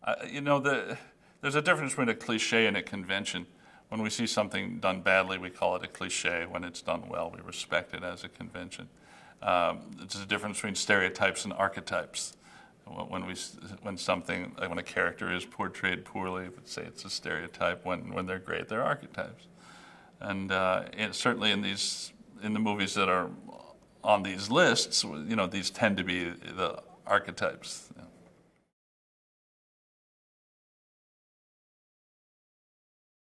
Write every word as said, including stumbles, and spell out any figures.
Uh, you know, the, there's a difference between a cliche and a convention. When we see something done badly, we call it a cliche. When it's done well, we respect it as a convention. Um, there's a difference between stereotypes and archetypes. When we, when something, like when a character is portrayed poorly, we would say it's a stereotype. When when they're great, they're archetypes. And uh, it, certainly in these, in the movies that are on these lists, you know, these tend to be the archetypes.